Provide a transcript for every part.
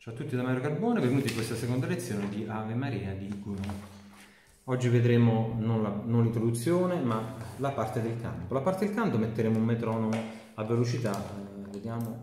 Ciao a tutti da Mario Carbone, benvenuti in questa seconda lezione di Ave Maria di Gounod. Oggi vedremo non l'introduzione ma la parte del canto. La parte del canto metteremo un metronomo a velocità, vediamo,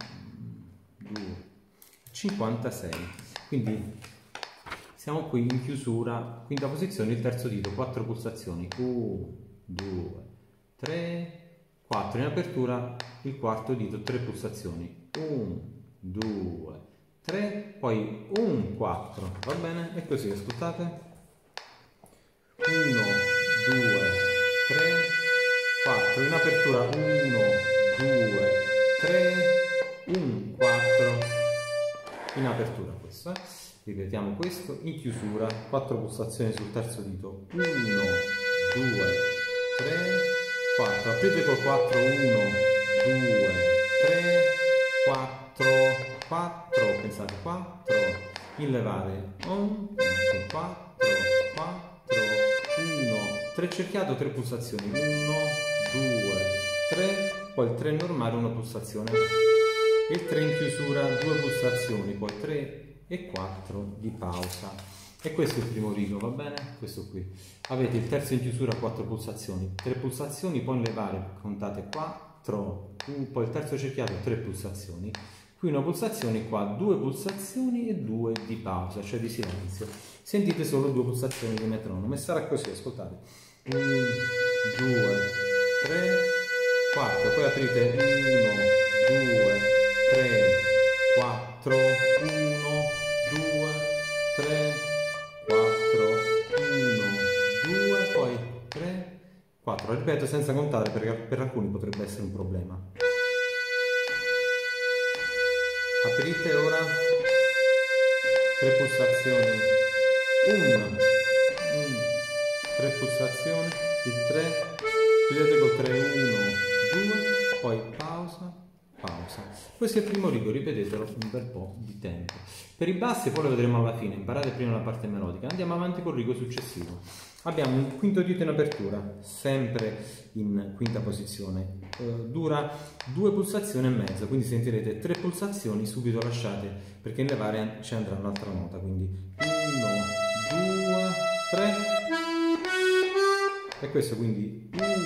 56. Quindi siamo qui in chiusura, quinta posizione, il terzo dito, 4 pulsazioni, 1, 2, 3, 4, in apertura il quarto dito, 3 pulsazioni, 1, 2, 3, poi un 4, va bene? E così, ascoltate. 1, 2, 3, 4, in apertura 1, 2, 3, 1, 4, in apertura questo, ripetiamo questo, in chiusura 4 pulsazioni sul terzo dito, 1, 2, 3, 4, aprite col 4, 1, 2, 3, 4, 4, pensate 4, in levare 1, 4, 4, 1, 3 cerchiato, 3 pulsazioni, 1, 2, 3, poi il 3 normale, 1 pulsazione, il 3 in chiusura, 2 pulsazioni, poi 3 e 4 di pausa. E questo è il primo rigo, va bene? Questo qui. Avete il terzo in chiusura, 4 pulsazioni, 3 pulsazioni, poi in levare, contate 4, poi il terzo cerchiato, 3 pulsazioni. Qui una pulsazione, qua 2 pulsazioni e 2 di pausa, cioè di silenzio. Sentite solo 2 pulsazioni di metronomo e sarà così, ascoltate. 1, 2, 3, 4, poi aprite 1, 2, 3, 4, 1, 2, 3, 4, 1, 2, poi 3, 4. Ripeto senza contare perché per alcuni potrebbe essere un problema. Aprite ora 3 pulsazioni, 1, 3 pulsazioni, il 3, chiudete col 3, 1, 2, poi pausa, pausa. Questo è il primo rigo, ripetetelo un bel po' di tempo. Per i bassi poi lo vedremo alla fine, imparate prima la parte melodica, andiamo avanti col rigo successivo. Abbiamo un quinto dito in apertura, sempre in quinta posizione, dura 2 pulsazioni e mezzo, quindi sentirete 3 pulsazioni, subito lasciate perché in levare ci andrà un'altra nota, quindi 1, 2, 3 e questo, quindi 1, 2,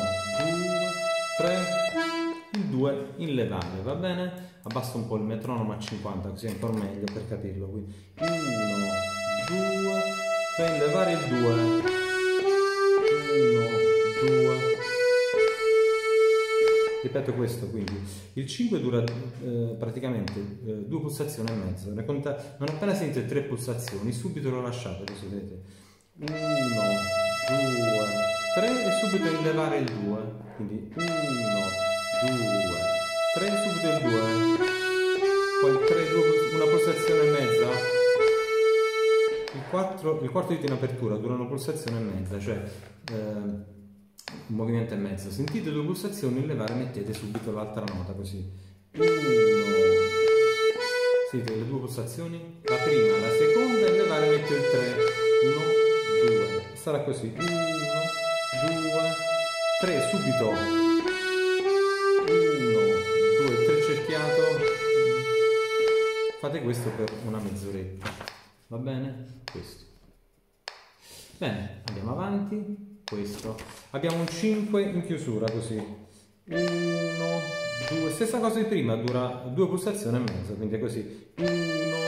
3, il 2 in levare, va bene? Abbasso un po' il metronomo a 50 così è ancora meglio per capirlo, quindi 1, 2, 3 in levare il 2, 1, 2, ripeto questo, quindi il 5 dura praticamente 2 pulsazioni e mezzo, non appena sentite 3 pulsazioni subito lo lasciate, così vedete 1, 2, 3 e subito in levare il 2, quindi 1, 2, 3 subito il 2, poi il 3, una pulsazione e mezza. Il quarto dito in apertura dura una pulsazione e mezza, cioè un movimento e mezzo. Sentite 2 pulsazioni, in levare mettete subito l'altra nota, così. 1, sentite le 2 pulsazioni, la prima, la seconda, in levare metto il 3, 1, 2, sarà così, 1, 2, 3, subito, 1, 2, 3 cerchiato, fate questo per una mezz'oretta. Va bene? Questo. Bene, andiamo avanti. Questo. Abbiamo un 5 in chiusura, così. 1, 2, stessa cosa di prima, dura 2 pulsazioni e mezzo, quindi è così. 1, 2,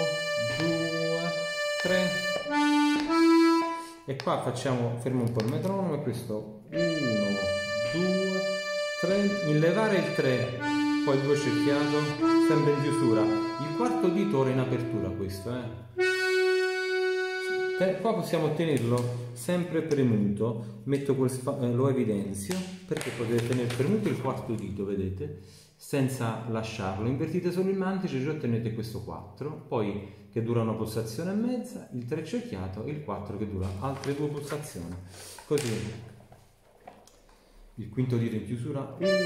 3. E qua facciamo, fermo un po' il metronomo e questo. 1, 2, 3. In levare il 3, poi 2 cerchiato, sempre in chiusura. Il quarto dito ora in apertura, questo, Qua possiamo tenerlo sempre premuto, lo evidenzio perché potete tenere premuto il quarto dito, vedete, senza lasciarlo, invertite solo il mantice e già ottenete questo 4, poi che dura una pulsazione e mezza, il 3 cerchiato e il 4 che dura altre 2 pulsazioni, così il quinto dito in chiusura, 1, 2,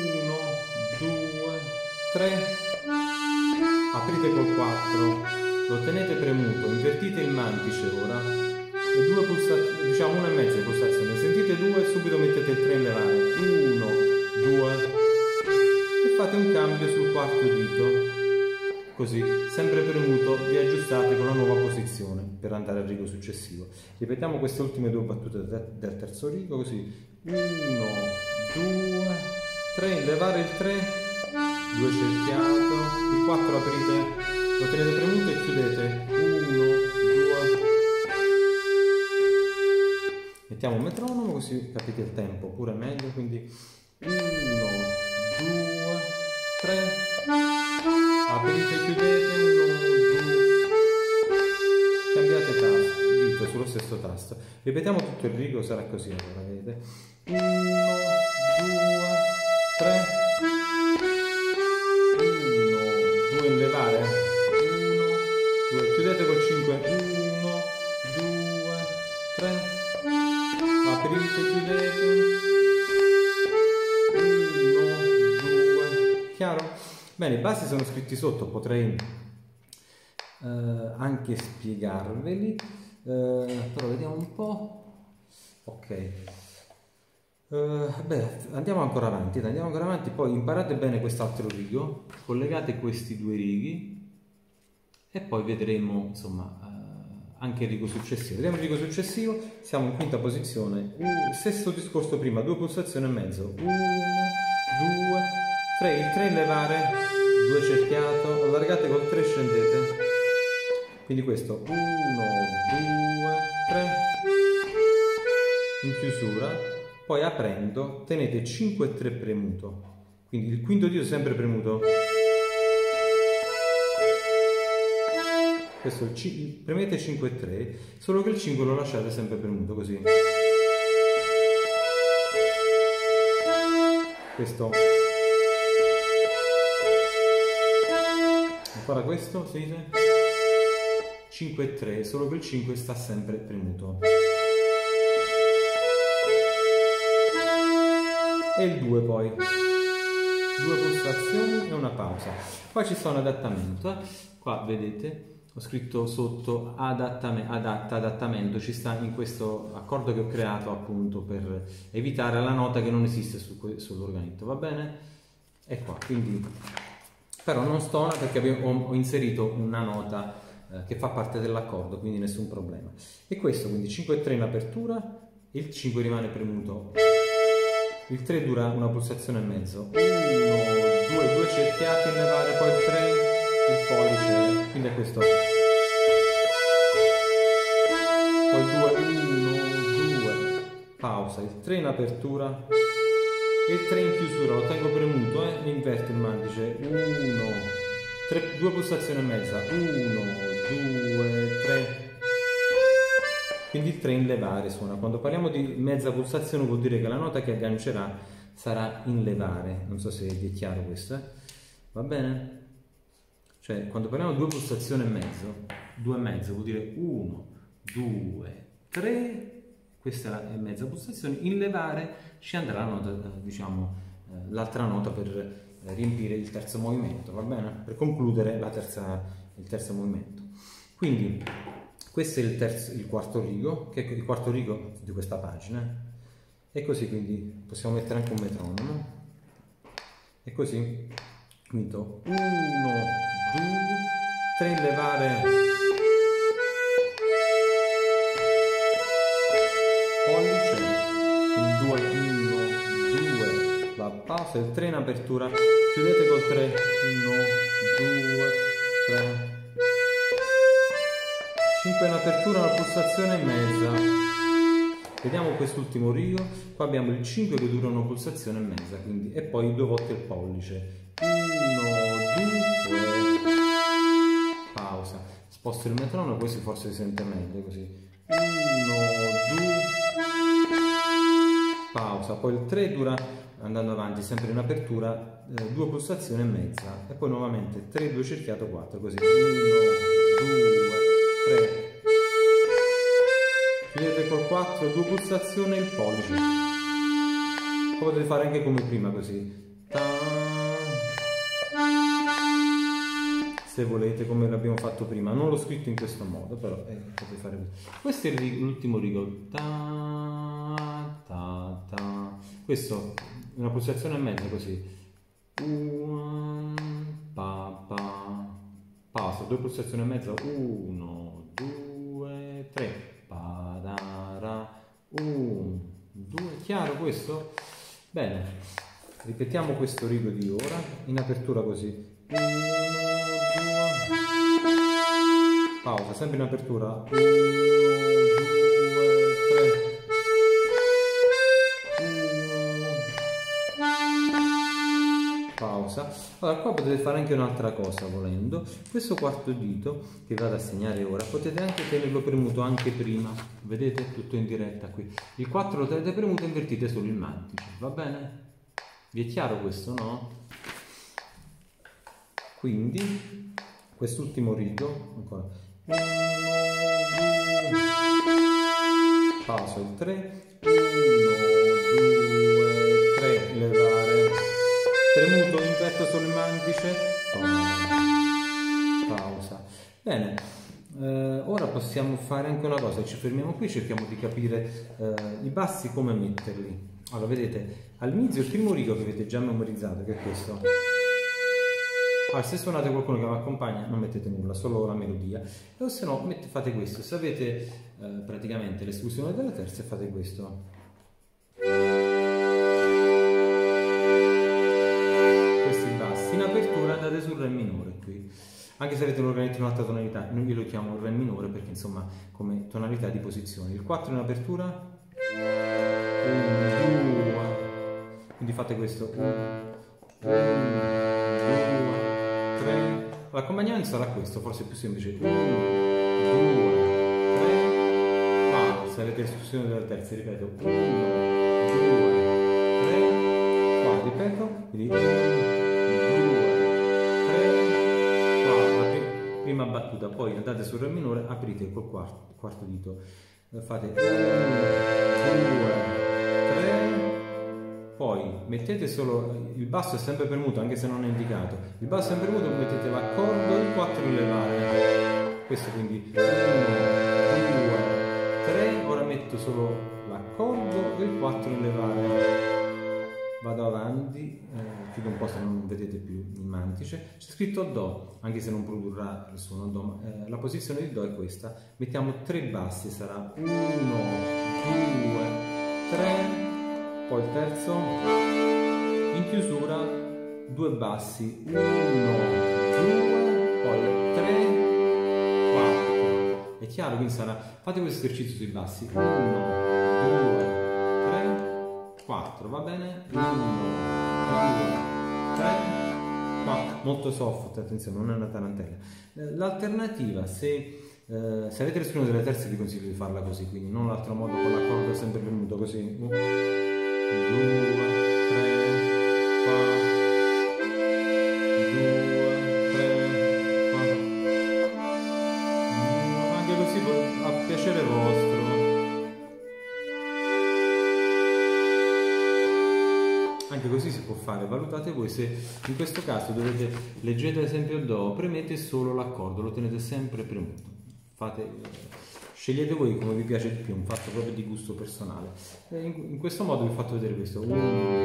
3, aprite col 4, lo tenete premuto, invertite il mantice ora e 2 pulsazioni, diciamo 1 e mezza pulsazione, sentite 2 e subito mettete il 3 in levare, 1, 2 e fate un cambio sul quarto dito, così, sempre premuto, vi aggiustate aggiustate con la nuova posizione per andare al rigo successivo. Ripetiamo queste ultime due battute del terzo rigo, così 1, 2, 3, levare il 3, 2 cerchiato, il 4 aprite, lo tenete premuto e chiudete, 1, 2, mettiamo un metronomo così capite il tempo pure meglio, quindi 1, 2, 3, aprite e chiudete, 1, 2, cambiate dito sullo stesso tasto, ripetiamo tutto il rigo, sarà così allora, vedete, 1, 2, 3, 1, 2 in levare, 1, 2, chiudete col 5, 1, 2, 3, aprite, chiudete, 1, 2, chiaro? Bene, i passi sono scritti sotto, potrei anche spiegarveli, però vediamo un po', ok. Beh, andiamo ancora avanti, poi imparate bene quest'altro rigo, collegate questi due righi e poi vedremo insomma anche il rigo successivo. Vediamo il rigo successivo, siamo in quinta posizione, stesso discorso prima, 2 pulsazioni e mezzo, 1, 2, 3, il 3 in levare, 2 cerchiato, allargate col 3 scendete, quindi questo 1, 2, 3, in chiusura. Poi aprendo tenete 5 e 3 premuto, quindi il quinto dito sempre premuto, questo premete 5 e 3, solo che il 5 lo lasciate sempre premuto così, questo, ancora questo, si dice 5 e 3, solo che il 5 sta sempre premuto. E il 2 poi, 2 pulsazioni e una pausa. Poi ci sta un adattamento, qua vedete ho scritto sotto adattamento, ci sta in questo accordo che ho creato appunto per evitare la nota che non esiste sull'organetto, va bene? È qua, quindi però non stona perché ho inserito una nota che fa parte dell'accordo, quindi nessun problema. E questo quindi 5 e 3 in apertura, il 5 rimane premuto. Il 3 dura una pulsazione e mezzo, 1, 2, 2 cerchiati in levare, poi il 3, il pollice, quindi è questo, poi 2, 1, 2, pausa, il 3 in apertura e il 3 in chiusura, lo tengo premuto, inverto il mandice, 1, 3, 2 pulsazioni e mezza, 1, 2, 3, quindi il 3 in levare suona. Quando parliamo di mezza pulsazione vuol dire che la nota che aggancerà sarà in levare, non so se vi è chiaro questo, va bene? Cioè quando parliamo di 2 pulsazioni e mezzo, 2 e mezzo vuol dire 1, 2, 3, questa è mezza pulsazione, in levare ci andrà la nota, diciamo, l'altra nota per riempire il terzo movimento, va bene? Per concludere il terzo movimento. Quindi questo è il quarto rigo, che è il quarto rigo di questa pagina, e così quindi possiamo mettere anche un metronomo, e così, quinto, 1, 2, 3, levare, pollice, il 2, 1, 2, la pausa, il 3 in apertura, chiudete col 3, 1, 2, 3, 5 in apertura, una pulsazione e mezza. Vediamo quest'ultimo rigo, qua abbiamo il 5 che dura una pulsazione e mezza, quindi, e poi 2 volte il pollice, 1, 2, pausa, sposto il metronomo così forse si sente meglio, così, 1, 2, pausa, poi il 3 dura, andando avanti sempre in apertura, 2 pulsazioni e mezza, e poi nuovamente 3, 2 cerchiato, 4, così, 1, 2, 3, chiudete col 4, 2 pulsazioni e il pollice, poi potete fare anche come prima così, se volete, come l'abbiamo fatto prima. Non l'ho scritto in questo modo, però potete fare così. Questo è l'ultimo rigo, questo una pulsazione e mezza così, pausa, pausa, 2 pulsazioni e mezzo, 1, 2, 3, padara, 1, 2, chiaro questo? Bene, ripetiamo questo rigo di ora, in apertura così, 1, 2, pausa, sempre in apertura, 1, 2, 3, pausa. Allora qua potete fare anche un'altra cosa volendo, questo quarto dito che vado a segnare ora potete anche tenerlo premuto anche prima, vedete tutto in diretta qui, il 4 lo tenete premuto e invertite solo il mantice, va bene? Vi è chiaro questo, no? Quindi quest'ultimo rigo ancora, 1, 2, pausa il 3, 1, 2, 3, levare, premuto, inverto solo il mantice, pausa. Bene, ora possiamo fare anche una cosa, ci fermiamo qui, cerchiamo di capire i bassi come metterli. Allora vedete, all'inizio il primo rigo che avete già memorizzato, che è questo. Allora, se suonate qualcuno che vi accompagna non mettete nulla, solo la melodia, o se no fate questo, se avete praticamente l'esclusione della terza fate questo. Questi bassi, in apertura andate sul Re minore qui, anche se avete un organetto in un'altra tonalità, io lo chiamo Re minore perché insomma come tonalità di posizione, il 4 in apertura, 1, 2, quindi fate questo, 1, 2, 3, l'accompagnamento sarà questo, forse è più semplice, 1, 2, 3, pausa, avete l'esclusione della terza, ripeto, 1, 2, 3, qua, ripeto, quindi 1, 2, 3, qua, prima battuta, poi andate sul Re minore, aprite col quarto dito, fate 1, 2, 3, poi mettete solo, il basso è sempre premuto anche se non è indicato, il basso è sempre premuto, mettete l'accordo e il 4 in levare, questo quindi 1, 2, 3, ora metto solo l'accordo e il 4 in levare, vado avanti, chiudo un po' se non vedete più il mantice, c'è scritto Do, anche se non produrrà il suono Do, la posizione di Do è questa, mettiamo 3 bassi, sarà 1, 2, 3, poi il terzo, in chiusura 2 bassi, 1, 2, poi 3, 4, è chiaro? Quindi sarà, fate questo esercizio sui bassi, 1, 2, 3, 4, va bene? 1, 2, 3, 4, molto soft, attenzione, non è una tarantella. L'alternativa, se avete l'esclusione delle terze vi consiglio di farla così, quindi non l'altro modo con l'accordo sempre venuto così, 1, 2, 3, 4, 2, 3, 4, anche così a piacere vostro. Anche così si può fare, valutate voi se in questo caso leggete ad esempio il Do, premete solo l'accordo, lo tenete sempre premuto. Scegliete voi come vi piace di più, un fatto proprio di gusto personale. In questo modo vi ho fatto vedere questo. 1, 2,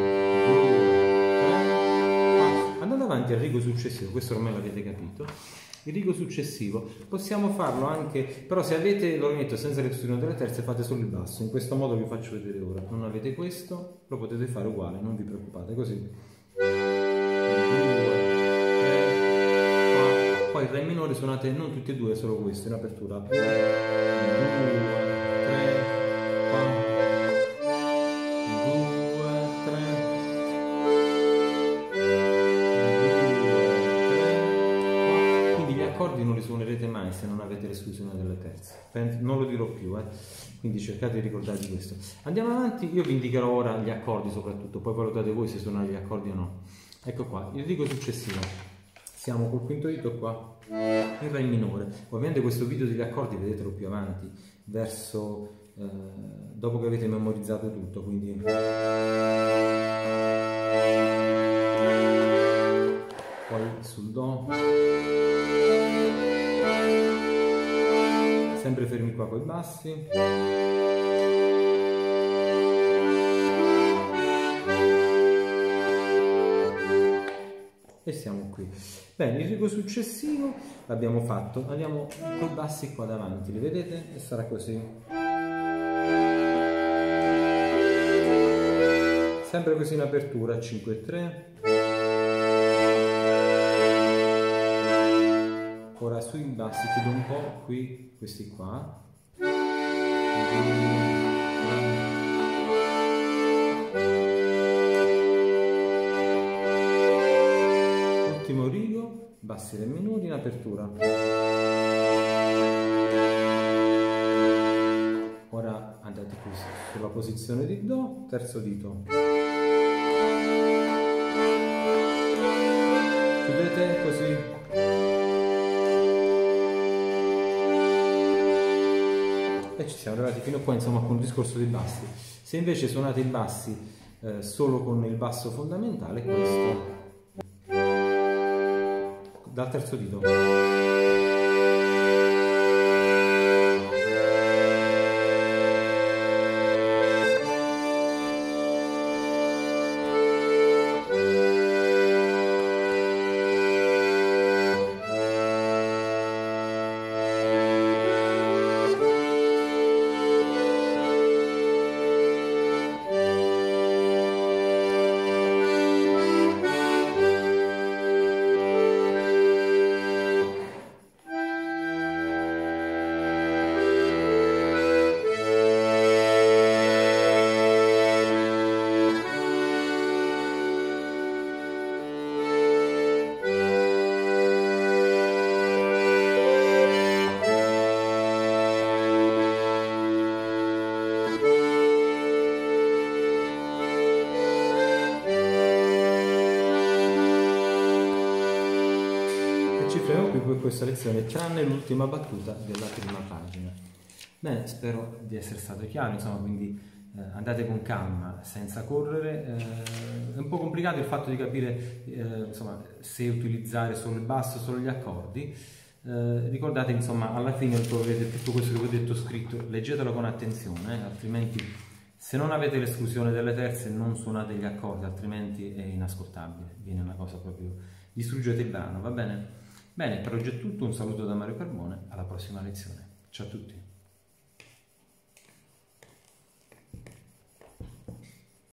3, andando avanti al rigo successivo, questo ormai l'avete capito. Il rigo successivo possiamo farlo anche, però se avete l'organetto senza l'esclusione delle terze fate solo il basso, in questo modo vi faccio vedere ora. Non avete questo, lo potete fare uguale, non vi preoccupate, così. 2, 3, 4, poi il Re minore suonate non tutti e due, solo questo in apertura. 1, 2, 3, 4, 2, 3, accordi non li suonerete mai se non avete l'esclusione delle terze, non lo dirò più, quindi cercate di ricordarvi questo. Andiamo avanti, io vi indicherò ora gli accordi soprattutto, poi valutate voi se suonare gli accordi o no. Ecco qua, il rigo successivo, siamo col quinto dito qua, in Re minore. Ovviamente questo video degli accordi vedetelo più avanti, verso dopo che avete memorizzato tutto, quindi poi sul Do, sempre fermi qua con i bassi, e siamo qui. Bene, il rigo successivo l'abbiamo fatto. Andiamo con i bassi qua davanti, li vedete? E sarà così. Sempre così in apertura, 5-3. Ora sui bassi chiudo un po' qui, questi qua. Ultimo rigo, bassi re minori in apertura. Ora andate qui sulla posizione di Do, terzo dito. Chiudete così. E ci siamo arrivati fino a qua, insomma, con il discorso dei bassi. Se invece suonate i bassi solo con il basso fondamentale, questo. Dal terzo dito. Ci fermiamo qui per questa lezione, tranne l'ultima battuta della prima pagina. Bene, spero di essere stato chiaro, insomma, quindi andate con calma, senza correre. È un po' complicato il fatto di capire insomma, se utilizzare solo il basso, solo gli accordi. Ricordate, insomma, alla fine troverete tutto questo che vi ho detto scritto, leggetelo con attenzione, altrimenti se non avete l'esclusione delle terze non suonate gli accordi, altrimenti è inascoltabile, viene una cosa proprio, distruggete il brano, va bene? Bene, per oggi è tutto, un saluto da Mario Carbone, alla prossima lezione. Ciao a tutti.